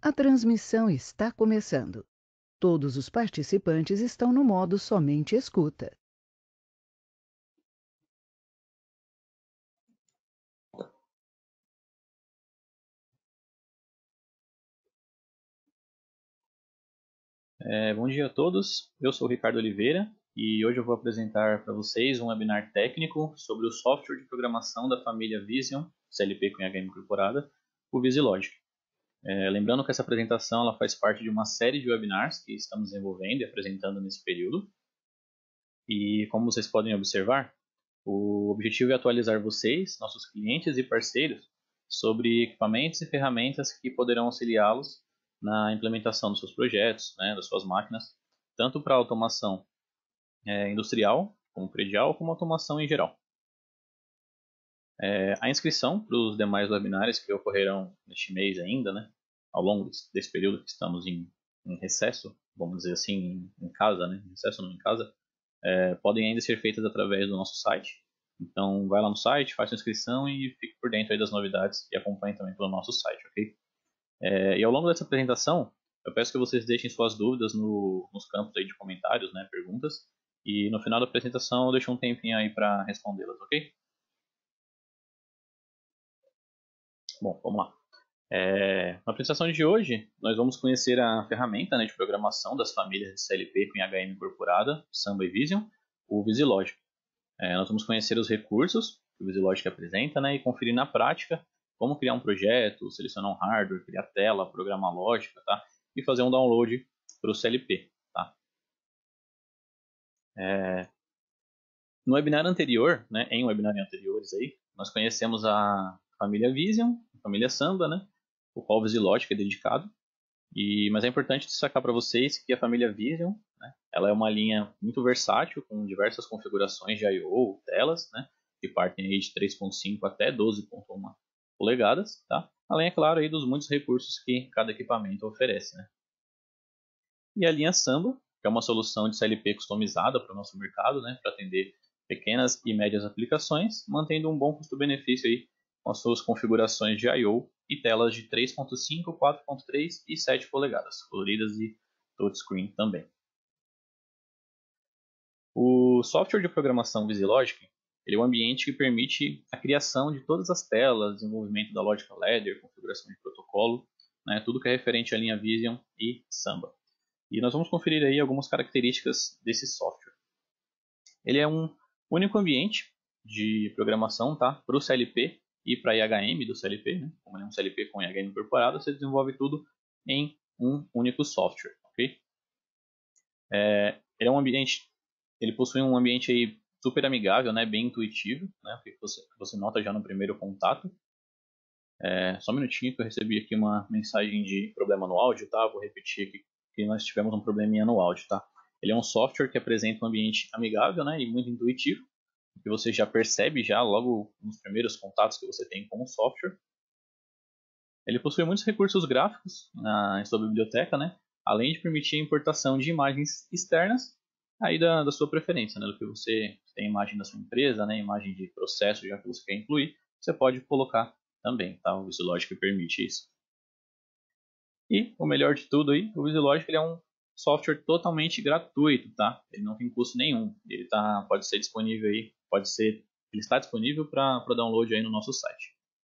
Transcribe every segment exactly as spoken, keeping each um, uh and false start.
A transmissão está começando. Todos os participantes estão no modo somente escuta. É, bom dia a todos, eu sou o Ricardo Oliveira e hoje eu vou apresentar para vocês um webinar técnico sobre o software de programação da família Vision, C L P com I H M incorporada, o VisiLogic. É, lembrando que essa apresentação ela faz parte de uma série de webinars que estamos desenvolvendo e apresentando nesse período. E como vocês podem observar, o objetivo é atualizar vocês, nossos clientes e parceiros, sobre equipamentos e ferramentas que poderão auxiliá-los na implementação dos seus projetos, né, das suas máquinas, tanto para automação é, industrial, como predial, como automação em geral. É, a inscrição para os demais webinários que ocorrerão neste mês ainda, né, ao longo desse, desse período que estamos em, em recesso, vamos dizer assim, em, em casa, né, recesso não em casa, é, podem ainda ser feitas através do nosso site. Então, vai lá no site, faça a inscrição e fique por dentro aí das novidades e acompanhe também pelo nosso site, ok? É, e ao longo dessa apresentação, eu peço que vocês deixem suas dúvidas no, nos campos aí de comentários, né, perguntas, e no final da apresentação eu deixo um tempinho aí para respondê-las, ok? Bom, vamos lá. É, na apresentação de hoje, nós vamos conhecer a ferramenta, né, de programação das famílias de C L P com I H M incorporada, Samba e Vision, o VisiLogic. É, nós vamos conhecer os recursos que o VisiLogic apresenta, né, e conferir na prática como criar um projeto, selecionar um hardware, criar tela, programar lógica, tá? E fazer um download para o C L P. Tá? É, no webinar anterior, né, em webinars anteriores, aí, nós conhecemos a família Vision, a família Samba, né, o qual o VisiLogic é dedicado. E, mas é importante destacar para vocês que a família Vision, né, ela é uma linha muito versátil, com diversas configurações de I O, telas, né, que partem aí de três ponto cinco até doze ponto um polegadas, tá? Além, é claro, aí dos muitos recursos que cada equipamento oferece. Né? E a linha Samba, que é uma solução de C L P customizada para o nosso mercado, né, para atender pequenas e médias aplicações, mantendo um bom custo-benefício aí com as suas configurações de I O e telas de três ponto cinco, quatro ponto três e sete polegadas, coloridas e touchscreen também. O software de programação VisiLogic ele é um ambiente que permite a criação de todas as telas, desenvolvimento da Logical Ladder, configuração de protocolo, né, tudo que é referente à linha Vision e Samba. E nós vamos conferir aí algumas características desse software. Ele é um único ambiente de programação, tá, para o C L P e para I H M do C L P, né? Como ele é um C L P com I H M incorporado, você desenvolve tudo em um único software, ok? É, ele é um ambiente, ele possui um ambiente aí super amigável, né, bem intuitivo, né, que você, você nota já no primeiro contato. É, só um minutinho que eu recebi aqui uma mensagem de problema no áudio, tá? Vou repetir aqui que nós tivemos um probleminha no áudio, tá? Ele é um software que apresenta um ambiente amigável, né, e muito intuitivo, que você já percebe já logo nos primeiros contatos que você tem com o software. Ele possui muitos recursos gráficos na, em sua biblioteca, né, além de permitir a importação de imagens externas aí da, da sua preferência, né, do que você tem imagem da sua empresa, né, imagem de processo já que você quer incluir, você pode colocar também, tá? O VisiLogic permite isso. E o melhor de tudo aí, o VisiLogic ele é um software totalmente gratuito, tá? Ele não tem custo nenhum. Ele tá, pode ser disponível aí, pode ser, ele está disponível para download aí no nosso site.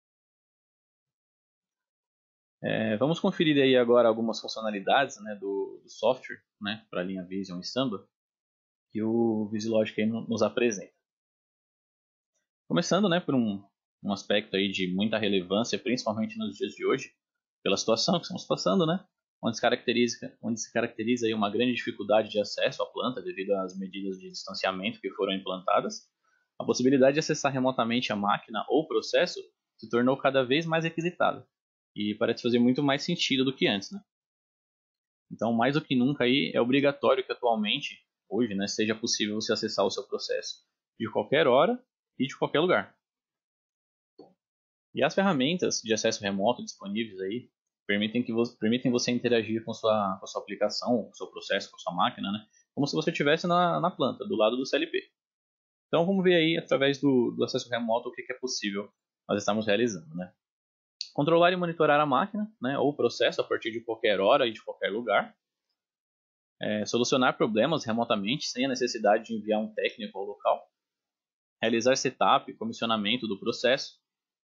É, vamos conferir aí agora algumas funcionalidades, né, do, do software, né, para a linha Vision e Samba, que o VisiLogic aí nos apresenta. Começando, né, por um, um aspecto aí de muita relevância, principalmente nos dias de hoje, pela situação que estamos passando, né, onde se caracteriza, onde se caracteriza aí uma grande dificuldade de acesso à planta devido às medidas de distanciamento que foram implantadas, a possibilidade de acessar remotamente a máquina ou processo se tornou cada vez mais requisitada e parece fazer muito mais sentido do que antes, né? Então, mais do que nunca aí é obrigatório que atualmente, hoje, né, seja possível você acessar o seu processo de qualquer hora e de qualquer lugar. E as ferramentas de acesso remoto disponíveis aí permitem, que vo permitem você interagir com sua, com a sua aplicação, com o seu processo, com a sua máquina, né? Como se você estivesse na, na planta, do lado do C L P. Então vamos ver aí, através do, do acesso remoto, o que, que é possível nós estamos realizando. Né? Controlar e monitorar a máquina, né, ou o processo a partir de qualquer hora e de qualquer lugar. É, solucionar problemas remotamente sem a necessidade de enviar um técnico ao local. Realizar setup e comissionamento do processo.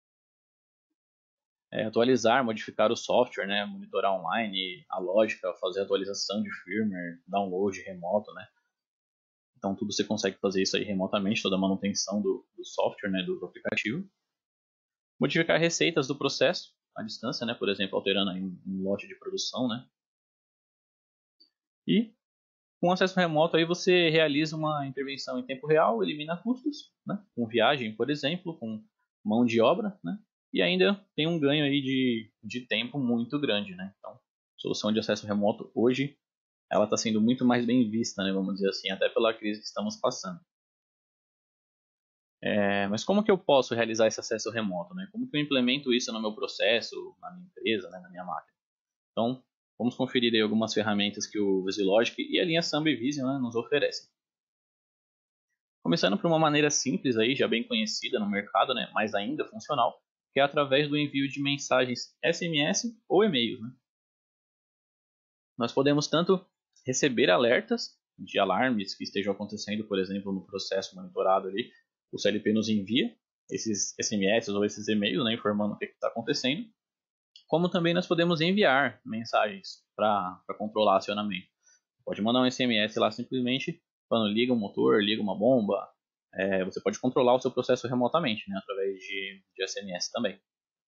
É, atualizar, modificar o software, né, monitorar online a lógica, fazer atualização de firmware, download remoto, né. Então tudo você consegue fazer isso aí remotamente, toda a manutenção do, do software, né, do, do aplicativo. Modificar receitas do processo à distância, né, por exemplo, alterando aí um, um lote de produção, né. E com acesso remoto aí você realiza uma intervenção em tempo real, elimina custos, né, com viagem, por exemplo, com mão de obra, né, e ainda tem um ganho aí de, de tempo muito grande, né. Então, solução de acesso remoto hoje ela está sendo muito mais bem vista, né, vamos dizer assim, até pela crise que estamos passando. É, mas como que eu posso realizar esse acesso remoto, né? Como que eu implemento isso no meu processo, na minha empresa, né, na minha máquina? Então, vamos conferir aí algumas ferramentas que o VisiLogic e a linha Samba e Vision, né, nos oferecem. Começando por uma maneira simples aí, já bem conhecida no mercado, né, mas ainda funcional, que é através do envio de mensagens S M S ou e-mails, né? Nós podemos tanto receber alertas de alarmes que estejam acontecendo, por exemplo, no processo monitorado ali, o C L P nos envia esses S M S ou esses e-mails, né, informando o que está acontecendo, como também nós podemos enviar mensagens para controlar acionamento. Pode mandar um S M S lá simplesmente falando liga um motor, liga uma bomba. É, você pode controlar o seu processo remotamente, né, através de, de S M S também.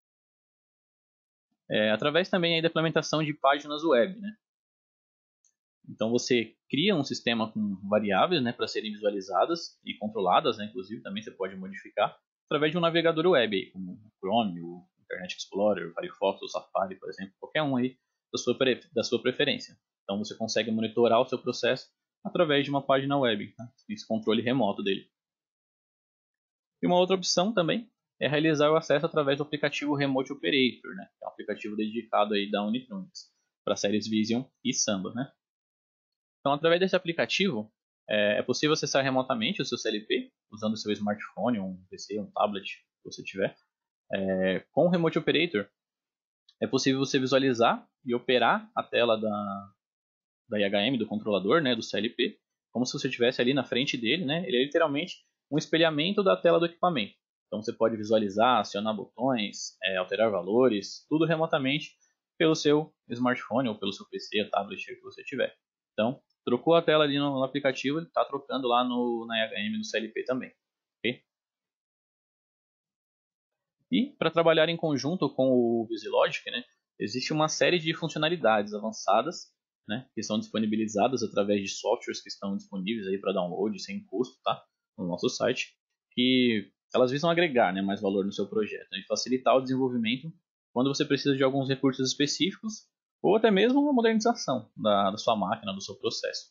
É, através também aí da implementação de páginas web, né? Então você cria um sistema com variáveis, né, para serem visualizadas e controladas, né, inclusive também você pode modificar através de um navegador web, aí, como o Chrome, o Internet Explorer, o Firefox, o Safari, por exemplo, qualquer um aí da sua, da sua preferência. Então você consegue monitorar o seu processo através de uma página web, né, esse controle remoto dele. E uma outra opção também é realizar o acesso através do aplicativo Remote Operator, né, que é um aplicativo dedicado aí da Unitronics para séries Vision e Samba, né. Então, através desse aplicativo, é, é possível acessar remotamente o seu C L P, usando o seu smartphone, um P C, um tablet que você tiver. É, com o Remote Operator, é possível você visualizar e operar a tela da, da I H M, do controlador, né, do C L P, como se você estivesse ali na frente dele, né? Ele é literalmente um espelhamento da tela do equipamento. Então, você pode visualizar, acionar botões, é, alterar valores, tudo remotamente pelo seu smartphone ou pelo seu P C, tablet que você tiver. Então, trocou a tela ali no, no aplicativo, ele está trocando lá no, na I H M, no C L P também. Okay? E, para trabalhar em conjunto com o VisiLogic, né, existe uma série de funcionalidades avançadas, né, que são disponibilizadas através de softwares que estão disponíveis aí para download sem custo, tá, no nosso site, que elas visam agregar, né, mais valor no seu projeto, né, e facilitar o desenvolvimento quando você precisa de alguns recursos específicos ou até mesmo uma modernização da, da sua máquina, do seu processo.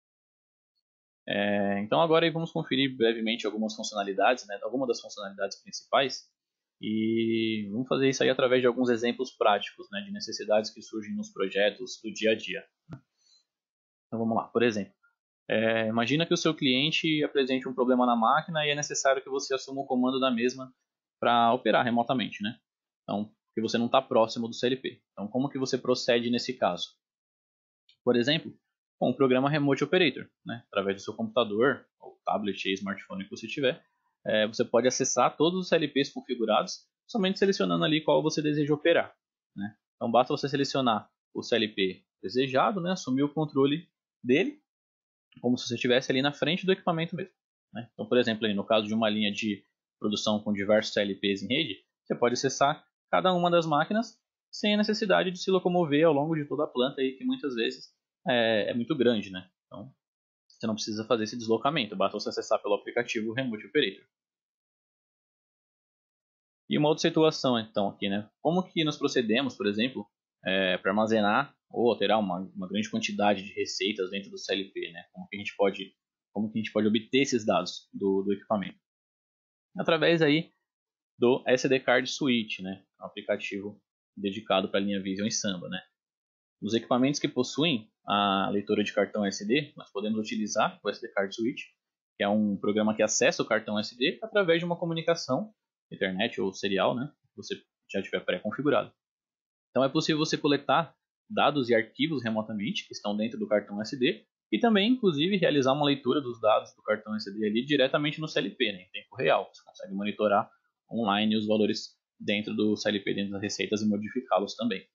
É, então agora aí vamos conferir brevemente algumas funcionalidades, né, algumas das funcionalidades principais, e vamos fazer isso aí através de alguns exemplos práticos, né, de necessidades que surgem nos projetos do dia a dia. Então vamos lá, por exemplo, é, imagina que o seu cliente apresente um problema na máquina e é necessário que você assuma o comando da mesma para operar remotamente, né? Então, porque você não está próximo do C L P. Então, como que você procede nesse caso? Por exemplo, com o programa Remote Operator, né? Através do seu computador, ou tablet e smartphone que você tiver, é, você pode acessar todos os C L Ps configurados, somente selecionando ali qual você deseja operar, né? Então, basta você selecionar o C L P desejado, né? Assumir o controle dele, como se você estivesse ali na frente do equipamento mesmo, né? Então, por exemplo, aí, no caso de uma linha de produção com diversos C L Ps em rede, você pode acessar cada uma das máquinas sem a necessidade de se locomover ao longo de toda a planta, aí, que muitas vezes é, é muito grande, né? Então, você não precisa fazer esse deslocamento, basta você acessar pelo aplicativo Remote Operator. E uma outra situação, então, aqui, né? Como que nós procedemos, por exemplo, é, para armazenar ou alterar uma, uma grande quantidade de receitas dentro do C L P, né? Como que a gente pode, como que a gente pode obter esses dados do, do equipamento? Através aí do S D Card Suite, né? Um aplicativo dedicado para a linha Vision e Samba, né? Nos equipamentos que possuem a leitura de cartão S D, nós podemos utilizar o S D Card Switch, que é um programa que acessa o cartão S D através de uma comunicação, internet ou serial, né? Você já estiver pré-configurado. Então é possível você coletar dados e arquivos remotamente que estão dentro do cartão S D e também, inclusive, realizar uma leitura dos dados do cartão S D ali diretamente no C L P, né, em tempo real. Você consegue monitorar online os valores dentro do C L P, dentro das receitas e modificá-los também.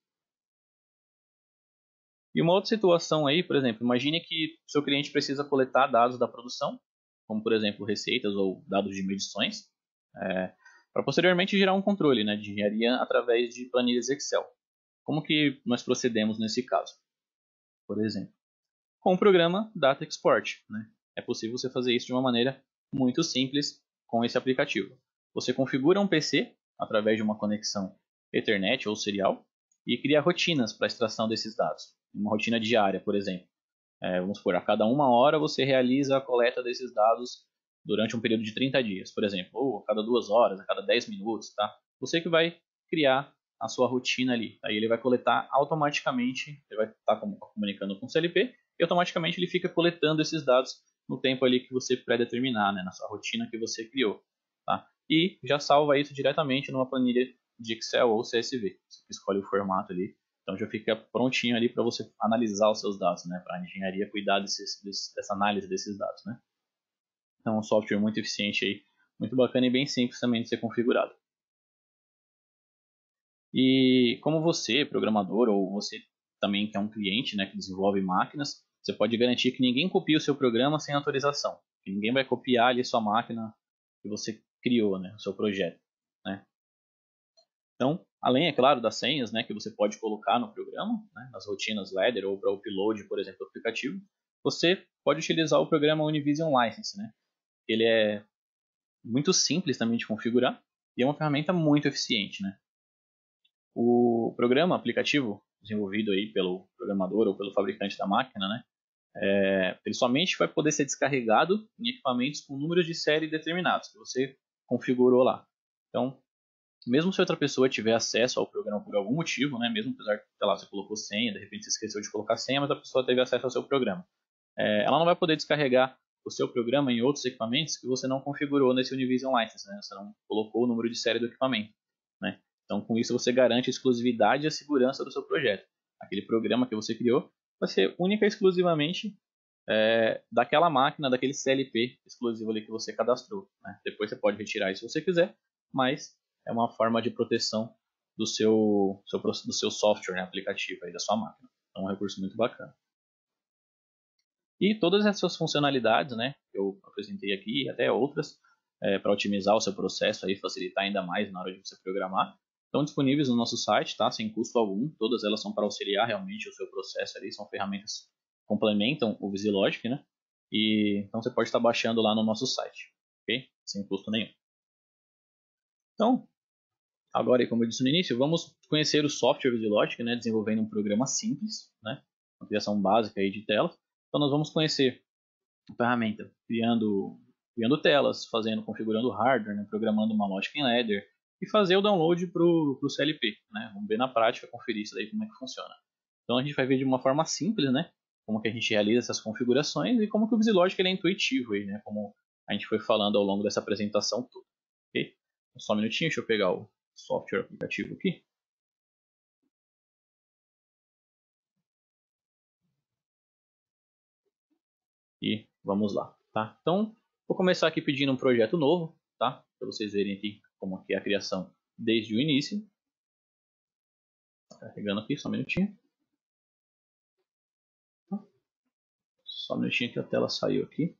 E uma outra situação aí, por exemplo, imagine que seu cliente precisa coletar dados da produção, como por exemplo receitas ou dados de medições, é, para posteriormente gerar um controle, né, de engenharia através de planilhas Excel. Como que nós procedemos nesse caso? Por exemplo, com o programa Data Export. Né? É possível você fazer isso de uma maneira muito simples com esse aplicativo. Você configura um P C através de uma conexão Ethernet ou serial e cria rotinas para a extração desses dados. Uma rotina diária, por exemplo. É, vamos supor, a cada uma hora você realiza a coleta desses dados durante um período de trinta dias, por exemplo, ou a cada duas horas, a cada dez minutos, tá? Você que vai criar a sua rotina ali. Aí ele vai coletar automaticamente, ele vai estar comunicando com o C L P e automaticamente ele fica coletando esses dados no tempo ali que você pré-determinar, né, na sua rotina que você criou. Tá? E já salva isso diretamente numa planilha de Excel ou C S V. Você escolhe o formato ali. Então já fica prontinho ali para você analisar os seus dados, né, para a engenharia cuidar desses, desse, dessa análise desses dados. Né? Então é um software muito eficiente, aí, muito bacana e bem simples também de ser configurado. E como você, programador, ou você também que é um cliente, né, que desenvolve máquinas, você pode garantir que ninguém copie o seu programa sem autorização. Que ninguém vai copiar ali sua máquina que você criou, né, o seu projeto. Né? Então, além, é claro, das senhas, né, que você pode colocar no programa, né, nas rotinas ladder ou para o upload, por exemplo, do aplicativo, você pode utilizar o programa Univision License. Né? Ele é muito simples também de configurar e é uma ferramenta muito eficiente. Né? O programa aplicativo desenvolvido aí pelo programador ou pelo fabricante da máquina, né, é, ele somente vai poder ser descarregado em equipamentos com números de série determinados que você configurou lá. Então, mesmo se outra pessoa tiver acesso ao programa por algum motivo, né, mesmo apesar que, sei lá, você colocou senha, de repente você esqueceu de colocar senha, mas a pessoa teve acesso ao seu programa, é, ela não vai poder descarregar o seu programa em outros equipamentos que você não configurou nesse Univision License, né, você não colocou o número de série do equipamento. Né? Então, com isso, você garante a exclusividade e a segurança do seu projeto. Aquele programa que você criou vai ser única e exclusivamente é, daquela máquina, daquele C L P exclusivo ali que você cadastrou. Né? Depois você pode retirar isso se você quiser, mas é uma forma de proteção do seu, seu do seu software, né, aplicativo, aí, da sua máquina. Então, é um recurso muito bacana. E todas essas funcionalidades, né, que eu apresentei aqui, e até outras, é, para otimizar o seu processo e facilitar ainda mais na hora de você programar, estão disponíveis no nosso site, tá? Sem custo algum. Todas elas são para auxiliar realmente o seu processo ali, são ferramentas que complementam o VisiLogic, né? E então você pode estar baixando lá no nosso site, ok? Sem custo nenhum. Então, agora, como eu disse no início, vamos conhecer o software VisiLogic, né? Desenvolvendo um programa simples, né? Uma criação básica aí de telas. Então, nós vamos conhecer a ferramenta criando criando telas, fazendo, configurando o hardware, né, programando uma lógica em ladder e fazer o download para o C L P. Né? Vamos ver na prática, conferir isso daí como é que funciona. Então a gente vai ver de uma forma simples, né, como que a gente realiza essas configurações e como que o VisiLogic ele é intuitivo, aí, né, como a gente foi falando ao longo dessa apresentação toda. Okay? Só um minutinho, deixa eu pegar o software aplicativo aqui. E vamos lá. Tá? Então, vou começar aqui pedindo um projeto novo, tá? Para vocês verem aqui como aqui é a criação desde o início. Tá carregando aqui, só um minutinho. Só um minutinho que a tela saiu aqui.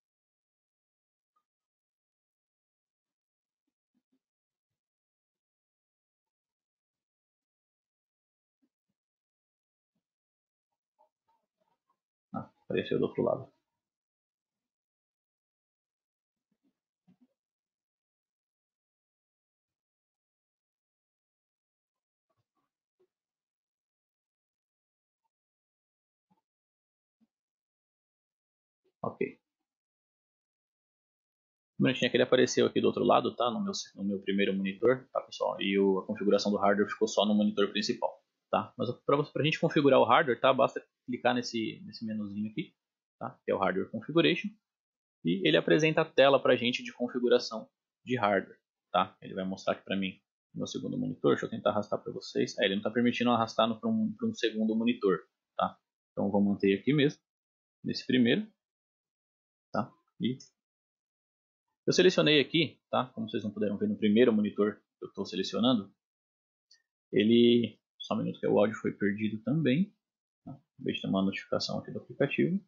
Ah, apareceu do outro lado. Ok. Um minutinho que ele apareceu aqui do outro lado, tá? No meu, no meu primeiro monitor, tá, pessoal? E o, a configuração do hardware ficou só no monitor principal, tá? Mas para a gente configurar o hardware, tá? Basta clicar nesse, nesse menuzinho aqui, tá? Que é o Hardware Configuration. E ele apresenta a tela para a gente de configuração de hardware, tá? Ele vai mostrar aqui para mim meu segundo monitor. Deixa eu tentar arrastar para vocês. É, ele não está permitindo arrastar para um, um segundo monitor, tá? Então vou manter aqui mesmo, nesse primeiro, tá? E eu selecionei aqui, tá? Como vocês não puderam ver no primeiro monitor que eu estou selecionando, ele, só um minuto que o áudio foi perdido também, tá? Acabei de ter uma notificação aqui do aplicativo.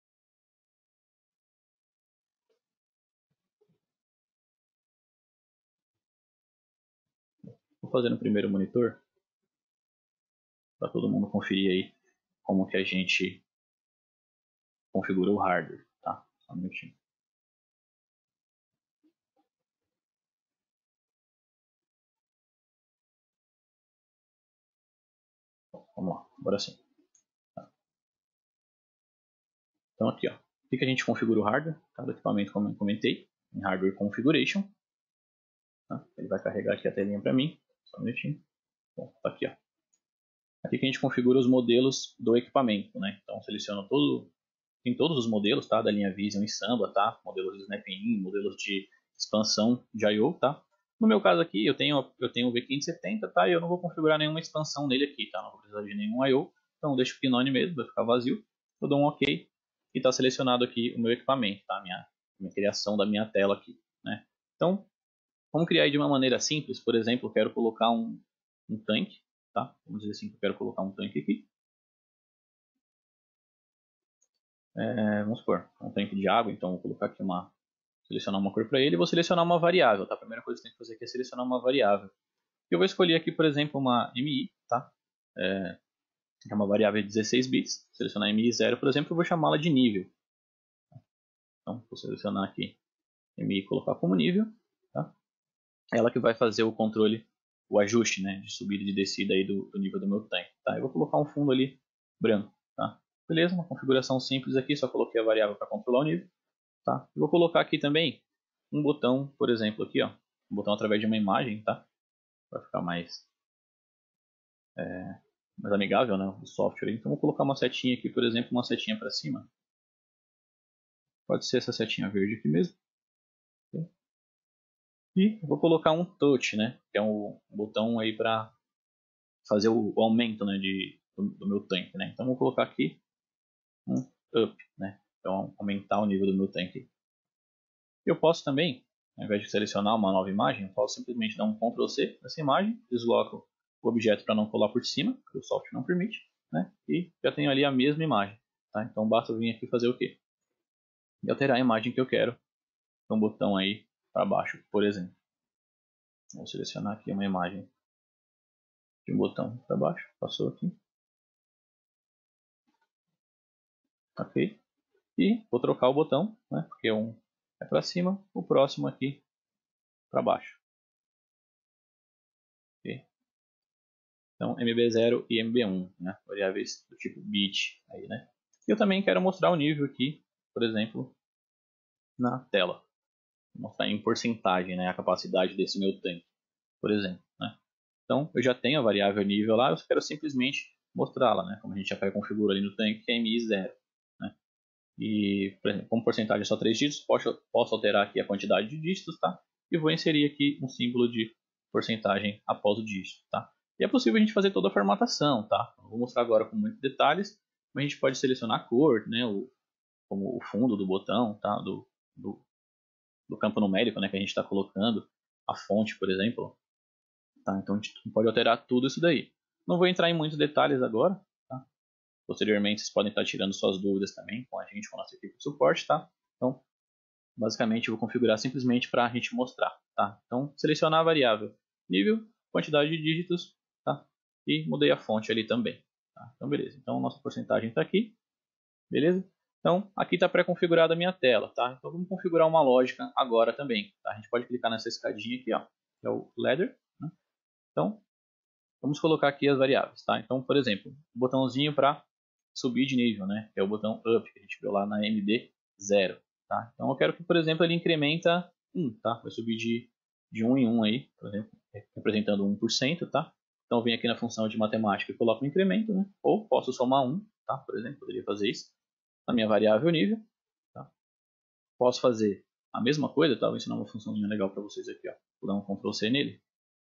Vou fazer no primeiro monitor, para todo mundo conferir aí como que a gente configura o hardware, tá? Só um minutinho. Vamos lá, agora sim. Tá. Então aqui, ó, aqui que a gente configura o hardware, tá, do equipamento, como eu comentei, em Hardware Configuration. Tá? Ele vai carregar aqui a telinha para mim, só um minutinho. Bom, tá aqui, ó. Aqui que a gente configura os modelos do equipamento, né? Então seleciono todo, tem todos os modelos, tá, da linha Vision e Samba, tá? Modelos de Snap-in, modelos de expansão de I O, tá? No meu caso aqui, eu tenho eu tenho o V quinhentos e setenta, tá? E eu não vou configurar nenhuma expansão nele aqui, tá? Não vou precisar de nenhum I O, então eu deixo o Pinone mesmo, vai ficar vazio. Eu dou um OK e está selecionado aqui o meu equipamento, tá? Minha, minha criação da minha tela aqui, né? Então, vamos criar de uma maneira simples. Por exemplo, eu quero colocar um, um tanque, tá? Vamos dizer assim que eu quero colocar um tanque aqui. É, vamos supor, um tanque de água, então vou colocar aqui uma, selecionar uma cor para ele e vou selecionar uma variável, tá? A primeira coisa que tem que fazer aqui é selecionar uma variável. Eu vou escolher aqui, por exemplo, uma M I, tá? É, é uma variável de dezesseis bits, selecionar M I zero, por exemplo, eu vou chamá-la de nível. Então, vou selecionar aqui M I e colocar como nível, tá? Ela que vai fazer o controle, o ajuste, né, de subida e de descida aí do, do nível do meu tanque, tá? Eu vou colocar um fundo ali branco, tá? Beleza, uma configuração simples aqui, só coloquei a variável para controlar o nível, tá? Eu vou colocar aqui também um botão, por exemplo, aqui, ó, um botão através de uma imagem, tá? Para ficar mais, é, mais amigável, né, o software. Então vou colocar uma setinha aqui, por exemplo, uma setinha para cima. Pode ser essa setinha verde aqui mesmo. E vou colocar um touch, né, que é um botão aí para fazer o, o aumento, né, de, do, do meu tanque, né. Então vou colocar aqui um up, né, então aumentar o nível do meu tanque. Eu posso também, ao invés de selecionar uma nova imagem, eu posso simplesmente dar um control C nessa imagem, desloco o objeto para não colar por cima, porque o software não permite, né, e já tenho ali a mesma imagem. Tá? Então basta eu vir aqui fazer o quê? E alterar a imagem que eu quero, um botão aí para baixo, por exemplo. Vou selecionar aqui uma imagem de um botão para baixo, passou aqui. Ok. E vou trocar o botão, né, porque um é para cima, o próximo aqui para baixo. Okay. Então M B zero e M B um, né, variáveis do tipo bit. Aí, né. E eu também quero mostrar o nível aqui, por exemplo, na tela. Vou mostrar em porcentagem, né, a capacidade desse meu tanque, por exemplo. Né. Então eu já tenho a variável nível lá, eu quero simplesmente mostrá-la, né, como a gente já configura ali no tanque, que é M I zero. Né. E, por exemplo, como porcentagem é só três dígitos, posso, posso alterar aqui a quantidade de dígitos, tá? E vou inserir aqui um símbolo de porcentagem após o dígito, tá? E é possível a gente fazer toda a formatação, tá? Não vou mostrar agora com muitos detalhes, mas a gente pode selecionar a cor, né? O, como o fundo do botão, tá? Do, do, do campo numérico, né? Que a gente está colocando, a fonte, por exemplo, tá? Então a gente pode alterar tudo isso daí. Não vou entrar em muitos detalhes agora, tá? Posteriormente, vocês podem estar tirando suas dúvidas também com a gente, com a nossa equipe de suporte, tá? Então, basicamente, eu vou configurar simplesmente para a gente mostrar, tá? Então, selecionar a variável nível, quantidade de dígitos, tá? E mudei a fonte ali também, tá? Então, beleza. Então, nossa porcentagem está aqui, beleza? Então, aqui está pré-configurada a minha tela, tá? Então, vamos configurar uma lógica agora também, tá? A gente pode clicar nessa escadinha aqui, ó, que é o ladder, né? Então, vamos colocar aqui as variáveis, tá? Então, por exemplo, o botãozinho para subir de nível, né? Que é o botão up, que a gente viu lá na M D zero, tá? Então, eu quero que, por exemplo, ele incrementa um, tá? Vai subir de, de um em um aí, por exemplo, representando um por cento, tá? Então, eu venho aqui na função de matemática e coloco um incremento, né? Ou posso somar um, tá? Por exemplo, poderia fazer isso na minha variável nível, tá? Posso fazer a mesma coisa, tá? Vou ensinar uma funçãozinha legal para vocês aqui, ó. Vou dar um control C nele.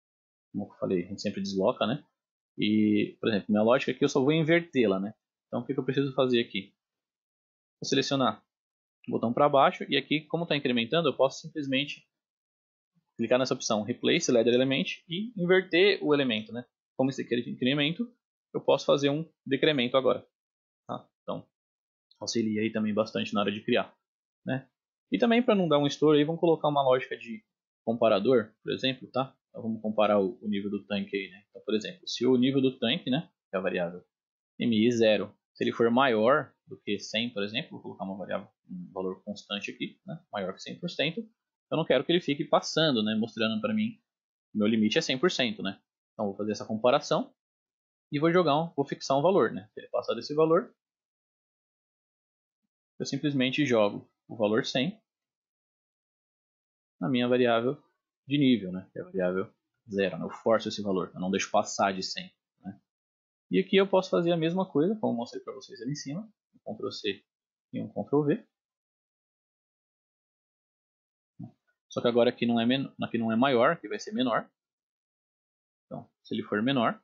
como eu falei, a gente sempre desloca, né? E, por exemplo, minha lógica aqui eu só vou invertê-la, né? Então o que, que eu preciso fazer aqui? Vou selecionar o botão para baixo e aqui, como está incrementando, eu posso simplesmente clicar nessa opção Replace Ladder Element e inverter o elemento, né? Como esse aqui é de incremento, eu posso fazer um decremento agora. Tá? Então, auxilia aí também bastante na hora de criar. Né? E também para não dar um estouro, aí, vamos colocar uma lógica de comparador, por exemplo, tá? Então, vamos comparar o, o nível do tanque aí, né? Então, por exemplo, se o nível do tanque, né, que é a variável M I zero, se ele for maior do que cem, por exemplo, vou colocar uma variável, um valor constante aqui, né, maior que cem por cento, eu não quero que ele fique passando, né, mostrando para mim que meu limite é cem por cento, né? Então, vou fazer essa comparação e vou jogar, um, vou fixar um valor, né? Se ele passar desse valor, eu simplesmente jogo o valor cem na minha variável de nível, né? Que é a variável zero, né? Eu forço esse valor, eu não deixo passar de cem. Né? E aqui eu posso fazer a mesma coisa, como eu mostrei para vocês ali em cima, um control C e um control V. Só que agora aqui não é, men aqui não é maior, aqui vai ser menor. Então, se ele for menor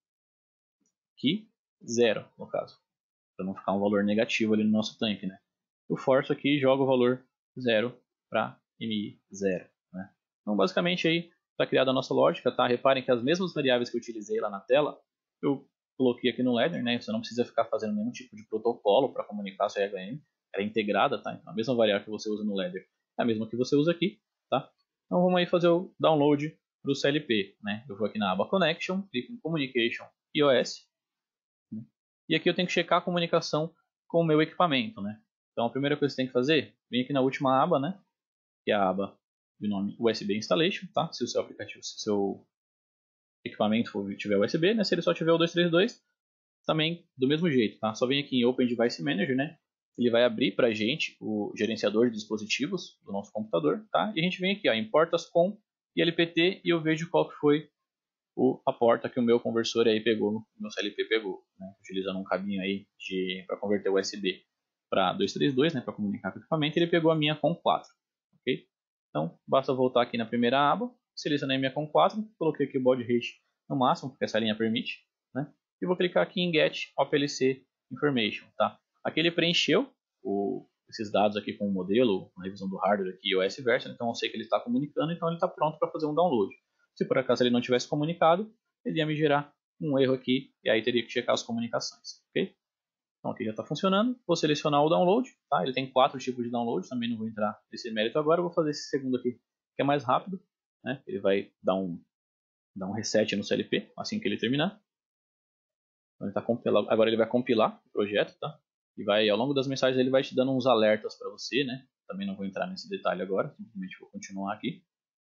que zero, no caso, para não ficar um valor negativo ali no nosso tanque, né? Eu forço aqui e jogo o valor zero para M I zero. Né? Então, basicamente, aí está criada a nossa lógica. Tá? Reparem que as mesmas variáveis que eu utilizei lá na tela, eu coloquei aqui no ladder. Né? Você não precisa ficar fazendo nenhum tipo de protocolo para comunicar a sua H M. Ela é integrada, tá? Então, a mesma variável que você usa no ladder é a mesma que você usa aqui. Tá? Então, vamos aí fazer o download para o C L P. Né? Eu vou aqui na aba Connection, clico em Communication iOS. Né? E aqui eu tenho que checar a comunicação com o meu equipamento. Né? Então, a primeira coisa que você tem que fazer, vem aqui na última aba, né? Que é a aba de nome U S B Installation, tá? Se o seu aplicativo, se o seu equipamento for, tiver U S B, né? Se ele só tiver o dois três dois, também do mesmo jeito, tá? Só vem aqui em Open Device Manager, né? Ele vai abrir para a gente o gerenciador de dispositivos do nosso computador, tá? E a gente vem aqui, ó, em portas com I L P T e eu vejo qual que foi o, a porta que o meu conversor aí pegou, o meu C L P pegou, né? Utilizando um cabinho aí para converter o U S B para dois três dois, né? Para comunicar com o equipamento, ele pegou a minha COM quatro, ok? Então, basta voltar aqui na primeira aba, selecionei minha COM quatro, coloquei aqui o baud rate no máximo, porque essa linha permite, né? E vou clicar aqui em Get O P L C Information, tá? Aqui ele preencheu o, esses dados aqui com o modelo, a revisão do hardware aqui e o S versa, então eu sei que ele está comunicando, então ele está pronto para fazer um download. Se por acaso ele não tivesse comunicado, ele ia me gerar um erro aqui, e aí teria que checar as comunicações, ok? Então aqui já está funcionando, vou selecionar o download, tá? Ele tem quatro tipos de download, também não vou entrar nesse mérito agora, vou fazer esse segundo aqui, que é mais rápido, né? Ele vai dar um, dar um reset no C L P, assim que ele terminar. Então, ele tá compilando, agora ele vai compilar o projeto, tá? E vai, ao longo das mensagens ele vai te dando uns alertas para você, né? Também não vou entrar nesse detalhe agora, simplesmente vou continuar aqui.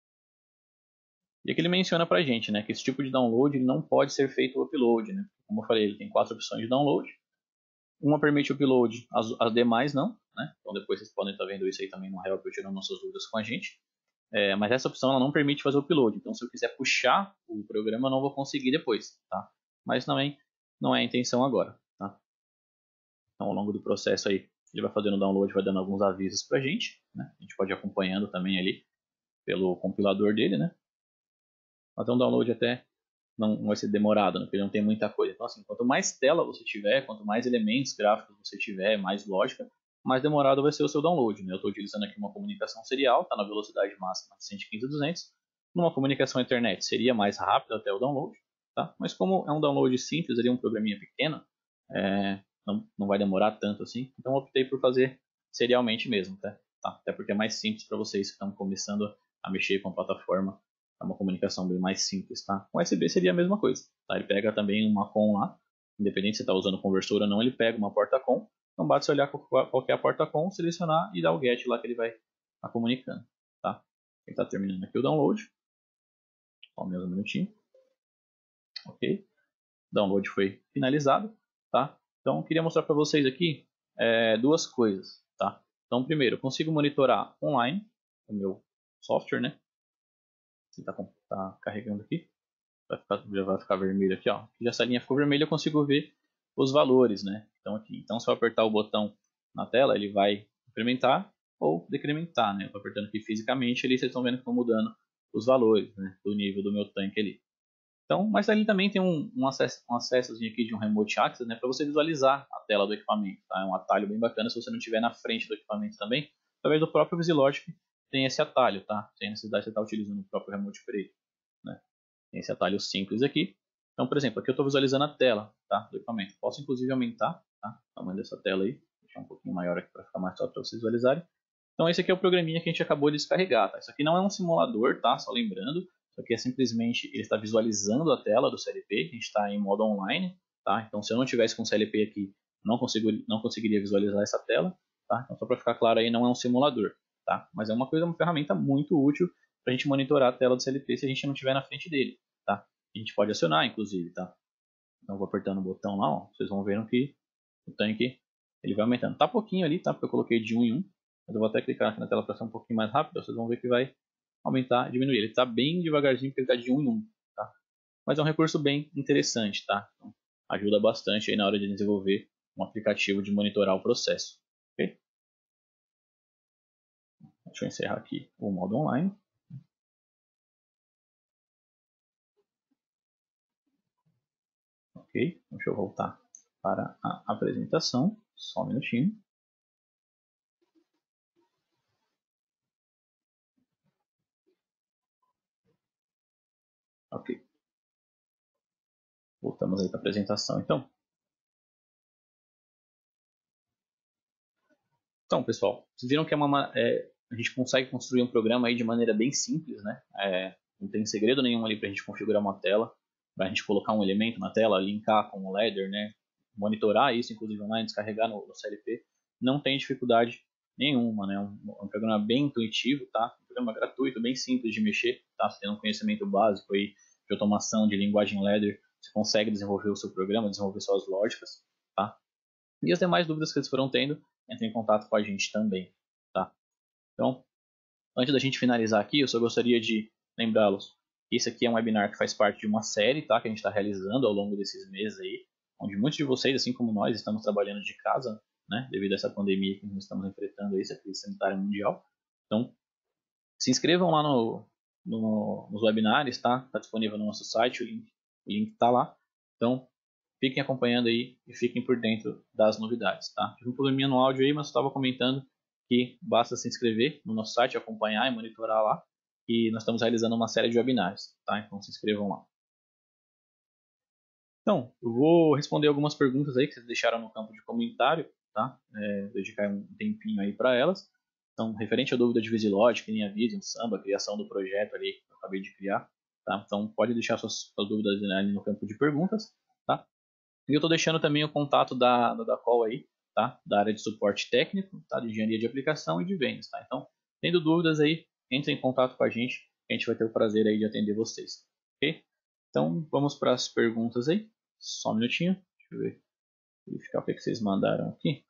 E aqui ele menciona pra gente, né, que esse tipo de download ele não pode ser feito o upload, né? Como eu falei, ele tem quatro opções de download. Uma permite o upload, as, as demais não, né? Então depois vocês podem estar vendo isso aí também no help, eu tirando nossas dúvidas com a gente. É, mas essa opção ela não permite fazer o upload. Então se eu quiser puxar o programa, eu não vou conseguir depois, tá? Mas também não é a intenção agora, tá? Então ao longo do processo aí, ele vai fazendo o download, vai dando alguns avisos pra gente, né? A gente pode ir acompanhando também ali pelo compilador dele, né? Fazer um download até não vai ser demorado, né? Porque ele não tem muita coisa. Então, assim, quanto mais tela você tiver, quanto mais elementos gráficos você tiver, mais lógica, mais demorado vai ser o seu download. Né? Eu estou utilizando aqui uma comunicação serial, está na velocidade máxima de cento e quinze a duzentos. Numa comunicação internet seria mais rápido até o download, tá? Mas como é um download simples, ali um programinha pequeno, é, não, não vai demorar tanto assim. Então eu optei por fazer serialmente mesmo, tá? Tá? Até porque é mais simples para vocês que estão começando a mexer com a plataforma. É uma comunicação bem mais simples, tá? O U S B seria a mesma coisa, tá? Ele pega também uma COM lá, independente se está usando conversor ou não, ele pega uma porta COM, então basta olhar qual que é a porta COM, selecionar e dar o GET lá que ele vai estar tá comunicando, tá? Ele está terminando aqui o download, só mesmo um minutinho, ok? O download foi finalizado, tá? Então eu queria mostrar para vocês aqui é, duas coisas, tá? Então primeiro, eu consigo monitorar online o meu software, né? Está tá carregando aqui, vai ficar, já vai ficar vermelho aqui, ó. E essa linha ficou vermelha, eu consigo ver os valores, né? Então aqui, então se eu apertar o botão na tela, ele vai incrementar ou decrementar, né? Eu tô apertando aqui fisicamente, ali vocês estão vendo que estão mudando os valores, né? Do nível do meu tanque ali. Então, mas ali também tem um, um acesso, um acessozinho aqui de um Remote Access, né, para você visualizar a tela do equipamento. Tá? É um atalho bem bacana se você não estiver na frente do equipamento também. Através do próprio VisiLogic tem esse atalho, tá? Sem necessidade de você estar utilizando o próprio Remote Operator, né? Tem esse atalho simples aqui. Então, por exemplo, aqui eu estou visualizando a tela, tá, do equipamento. Posso inclusive aumentar, tá, o tamanho dessa tela aí. Deixar um pouquinho maior aqui para ficar mais fácil para vocês visualizarem. Então esse aqui é o programinha que a gente acabou de descarregar. Tá? Isso aqui não é um simulador, tá? Só lembrando. Isso aqui é simplesmente ele está visualizando a tela do C L P. A gente está em modo online, tá? Então se eu não tivesse com o C L P aqui, não, consigo, não conseguiria visualizar essa tela, tá? Então só para ficar claro aí, não é um simulador, tá? Mas é uma coisa, uma ferramenta muito útil para a gente monitorar a tela do C L P se a gente não estiver na frente dele, tá? A gente pode acionar, inclusive, tá? Então eu vou apertando o botão lá, ó, vocês vão vendo que o tanque ele vai aumentando. Tá pouquinho ali, tá? Porque eu coloquei de um em um. Mas eu vou até clicar aqui na tela para ser um pouquinho mais rápido. Vocês vão ver que vai aumentar, diminuir. Ele está bem devagarzinho porque ele está de um em um, tá? Mas é um recurso bem interessante, tá? Então, ajuda bastante aí na hora de desenvolver um aplicativo de monitorar o processo. Ok? Deixa eu encerrar aqui o modo online. Ok? Deixa eu voltar para a apresentação. Só um minutinho. Ok. Voltamos aí para a apresentação, então. Então, pessoal, vocês viram que é uma, é, a gente consegue construir um programa aí de maneira bem simples, né? É, não tem segredo nenhum ali para a gente configurar uma tela, para a gente colocar um elemento na tela, linkar com o ladder, né? Monitorar isso, inclusive online, descarregar no, no C L P. Não tem dificuldade nenhuma, né? É um, um programa bem intuitivo, tá? Um programa gratuito, bem simples de mexer, tá? Você tem um conhecimento básico aí de automação, de linguagem ladder, você consegue desenvolver o seu programa, desenvolver suas lógicas, tá? E as demais dúvidas que eles foram tendo, entre em contato com a gente também, tá? Então, antes da gente finalizar aqui, eu só gostaria de lembrá-los que esse aqui é um webinar que faz parte de uma série, tá? Que a gente está realizando ao longo desses meses aí, onde muitos de vocês, assim como nós, estamos trabalhando de casa, né? Devido a essa pandemia que nós estamos enfrentando aí, essa crise sanitária mundial. Então, se inscrevam lá no, no, nos webinars, tá? Está disponível no nosso site, o link o link está lá. Então, fiquem acompanhando aí e fiquem por dentro das novidades, tá? Tive um probleminha no áudio aí, mas eu estava comentando que basta se inscrever no nosso site, acompanhar e monitorar lá, e nós estamos realizando uma série de webinars, tá? Então se inscrevam lá. Então, eu vou responder algumas perguntas aí que vocês deixaram no campo de comentário, tá? É, dedicar um tempinho aí para elas. Então, referente à dúvida de VisiLogic, linha Vision, Samba, a criação do projeto ali que eu acabei de criar, tá? Então, pode deixar suas, suas dúvidas ali no campo de perguntas, tá? E eu estou deixando também o contato da, da, da call aí, tá? Da área de suporte técnico, tá? De engenharia de aplicação e de vendas, tá? Então, tendo dúvidas aí, entre em contato com a gente, que a gente vai ter o prazer aí de atender vocês, ok? Então, vamos para as perguntas aí. Só um minutinho, deixa eu ver, verificar o que, que vocês mandaram aqui.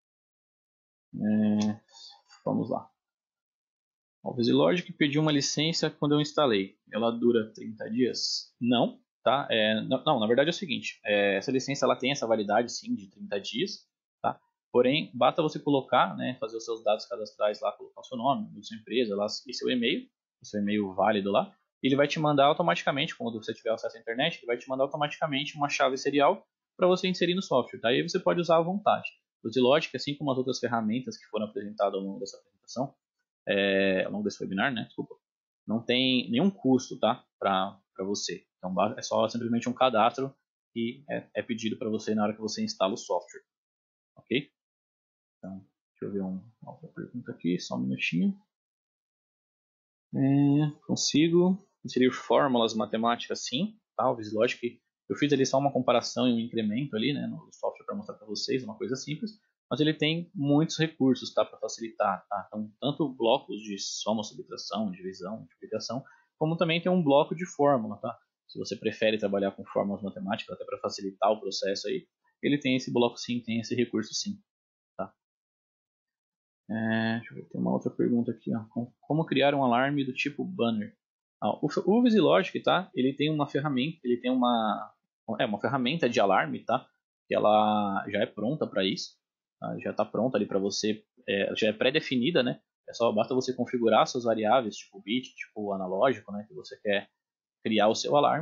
É, vamos lá. O VisiLogic pediu uma licença quando eu instalei. Ela dura trinta dias? Não, tá? É, não, não, na verdade é o seguinte, é, essa licença ela tem essa validade sim de trinta dias, tá? Porém, basta você colocar, né, fazer os seus dados cadastrais lá, colocar o seu nome, a sua empresa lá, e seu e-mail, o seu e-mail válido lá, e ele vai te mandar automaticamente, quando você tiver acesso à internet, ele vai te mandar automaticamente uma chave serial para você inserir no software, tá? E aí você pode usar à vontade. O VisiLogic, assim como as outras ferramentas que foram apresentadas ao longo dessa apresentação, é, ao longo desse webinar, né? Desculpa. Não tem nenhum custo, tá? Para você. Então é só simplesmente um cadastro que é, é pedido para você na hora que você instala o software. Ok? Então, deixa eu ver um, uma outra pergunta aqui, só um minutinho. É, consigo inserir fórmulas matemáticas sim, tá? O VisiLogic, eu fiz ali só uma comparação e um incremento ali, né, no software para mostrar para vocês, uma coisa simples, mas ele tem muitos recursos, tá, para facilitar, tá? Então, tanto blocos de soma, subtração, divisão, multiplicação, como também tem um bloco de fórmula, tá? Se você prefere trabalhar com fórmulas matemáticas até para facilitar o processo aí, ele tem esse bloco sim, tem esse recurso sim, tá? É, deixa eu ver, tem uma outra pergunta aqui, ó. Como criar um alarme do tipo banner? Ah, o, o VisiLogic, tá? Ele tem uma ferramenta, ele tem uma, é uma ferramenta de alarme, tá? Que ela já é pronta para isso, tá? Já está pronta ali para você, é, já é pré-definida, né? É só basta você configurar suas variáveis, tipo bit, tipo analógico, né? Que você quer criar o seu alarme,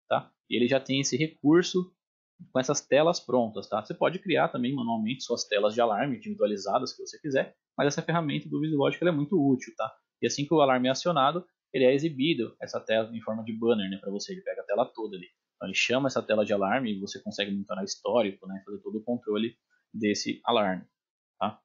tá? E ele já tem esse recurso com essas telas prontas, tá? Você pode criar também manualmente suas telas de alarme individualizadas que você quiser, mas essa ferramenta do VisiLogic ela é muito útil, tá? E assim que o alarme é acionado, ele é exibido essa tela em forma de banner, né, para você. Ele pega a tela toda ali. Então ele chama essa tela de alarme e você consegue monitorar histórico, né, fazer todo o controle desse alarme, tá?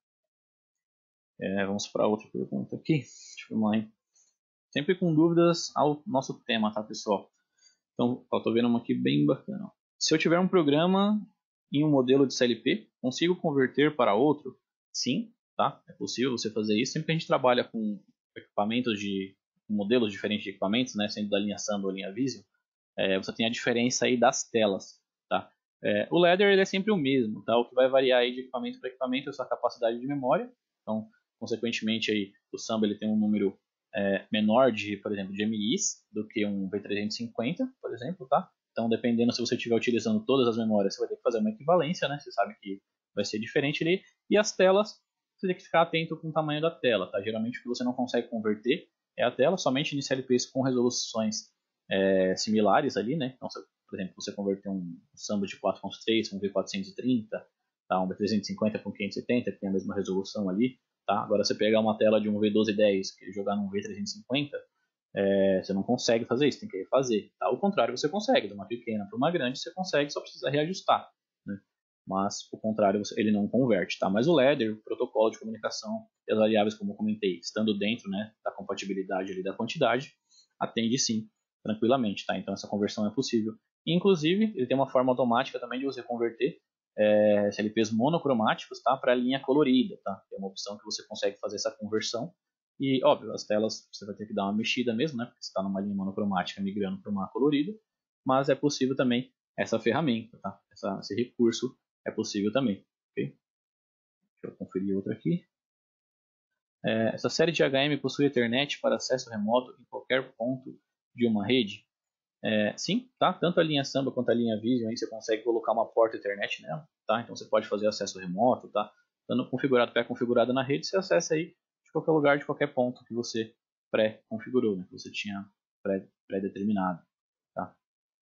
É, vamos para outra pergunta aqui. Deixa eu ver lá, hein? Sempre com dúvidas ao nosso tema, tá, pessoal? Então, eu tô vendo uma aqui bem bacana. Se eu tiver um programa em um modelo de C L P, consigo converter para outro? Sim, tá? É possível você fazer isso. Sempre que a gente trabalha com equipamentos de modelos diferentes de equipamentos, né, sendo da linha Samba ou linha Vision, é, você tem a diferença aí das telas, tá? É, o ladder ele é sempre o mesmo, tá? O que vai variar aí de equipamento para equipamento é a sua capacidade de memória. Então, consequentemente, aí, o Samba ele tem um número é, menor de, por exemplo, de M Is do que um V trezentos e cinquenta, por exemplo, tá? Então, dependendo se você estiver utilizando todas as memórias, você vai ter que fazer uma equivalência, né? Você sabe que vai ser diferente ali. E as telas, você tem que ficar atento com o tamanho da tela, tá? Geralmente o que você não consegue converter é a tela, somente em C L Ps com resoluções é, similares ali, né? Então, se, por exemplo, você converter um Samba de quatro ponto três com um V quatrocentos e trinta, tá? Um V trezentos e cinquenta com quinhentos e setenta, que tem a mesma resolução ali, tá? Agora, você pegar uma tela de um V doze dez e jogar num V trezentos e cinquenta, é, você não consegue fazer isso, tem que refazer. Tá? Ao contrário, você consegue, de uma pequena para uma grande, você consegue, só precisa reajustar, né? Mas, o contrário, ele não converte, tá? Mas o ladder, o protocolo de comunicação e as variáveis, como eu comentei, estando dentro, né, da compatibilidade ali da quantidade, atende sim, tranquilamente, tá? Então essa conversão é possível. Inclusive, ele tem uma forma automática também de você converter é, C L Ps monocromáticos, tá, para linha colorida, tá? É uma opção que você consegue fazer essa conversão. E, óbvio, as telas você vai ter que dar uma mexida mesmo, né? Porque você está numa linha monocromática migrando para uma colorida. Mas é possível também essa ferramenta, tá? Essa, esse recurso é possível também, ok? Deixa eu conferir outra aqui. É, essa série de H M possui Ethernet para acesso remoto em qualquer ponto de uma rede? É, sim, tá? Tanto a linha Samba quanto a linha Vision, aí você consegue colocar uma porta Ethernet nela, tá? Então você pode fazer acesso remoto, tá? Estando configurado, pré-configurado na rede, você acessa aí de qualquer lugar, de qualquer ponto que você pré-configurou, né? Que você tinha pré-determinado, tá?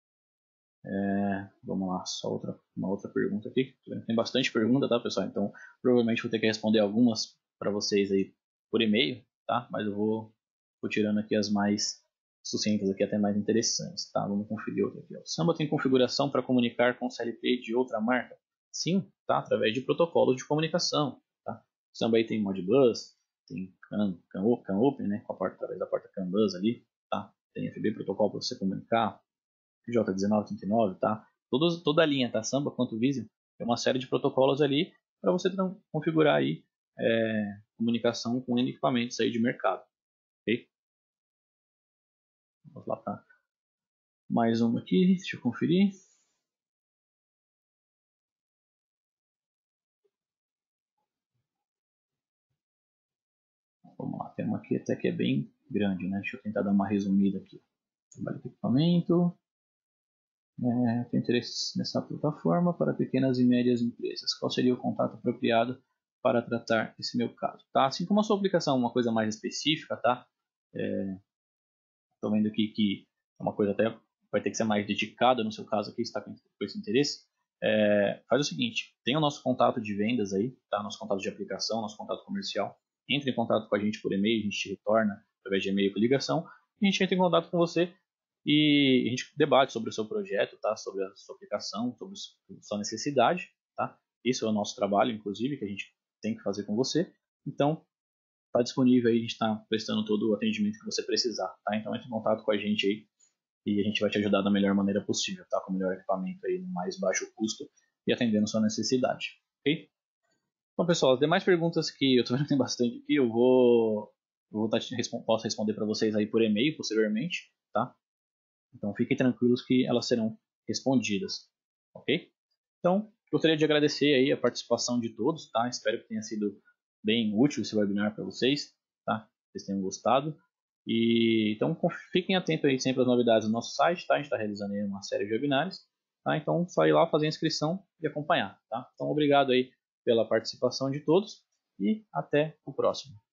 É, vamos lá, só outra, uma outra pergunta aqui. Tem bastante pergunta, tá, pessoal? Então, provavelmente vou ter que responder algumas para vocês aí por e-mail, tá? Mas eu vou, vou tirando aqui as mais sucintas, aqui até mais interessantes, tá? Vamos conferir outra aqui. Ó. O Samba tem configuração para comunicar com C L P de outra marca? Sim, tá? Através de protocolos de comunicação, tá? O Samba aí tem Modbus, tem CAN, CAN, CAN Open, né? Com a porta, através da porta CAN Bus ali, tá? Tem F B protocolo para você comunicar. J dezenove trinta e nove, tá? Todos, toda a linha, tá? Samba quanto Vision, tem uma série de protocolos ali para você então, configurar aí é, comunicação com equipamentos aí de mercado, ok? Vamos lá para mais uma aqui, deixa eu conferir. Vamos lá, tem uma aqui até que é bem grande, né? Deixa eu tentar dar uma resumida aqui. Trabalho de equipamento. É, tem interesse nessa plataforma para pequenas e médias empresas. Qual seria o contato apropriado para tratar esse meu caso? Tá? Assim como a sua aplicação é uma coisa mais específica, tá? Estou é, vendo aqui que é uma coisa até vai ter que ser mais dedicada no seu caso aqui, está com esse interesse. É, faz o seguinte, tem o nosso contato de vendas aí, tá? Nosso contato de aplicação, nosso contato comercial. Entre em contato com a gente por e-mail, a gente te retorna através de e-mail com ligação. E a gente entra em contato com você e a gente debate sobre o seu projeto, tá? Sobre a sua aplicação, sobre a sua necessidade, tá? Isso é o nosso trabalho, inclusive, que a gente tem que fazer com você. Então, está disponível aí, a gente está prestando todo o atendimento que você precisar, tá? Então, entre em contato com a gente aí e a gente vai te ajudar da melhor maneira possível, tá? Com o melhor equipamento aí, no mais baixo custo e atendendo a sua necessidade, ok? Então, pessoal, as demais perguntas que eu tô vendo que tem bastante aqui, eu vou, eu vou tá, posso responder para vocês aí por e-mail posteriormente, tá? Então fiquem tranquilos que elas serão respondidas, ok? Então, gostaria de agradecer aí a participação de todos, tá? Espero que tenha sido bem útil esse webinar para vocês, tá? Vocês tenham gostado. E então fiquem atentos aí sempre às novidades do nosso site, tá? A gente está realizando aí uma série de webinars, tá? Então só ir lá fazer a inscrição e acompanhar, tá? Então obrigado aí pela participação de todos e até o próximo.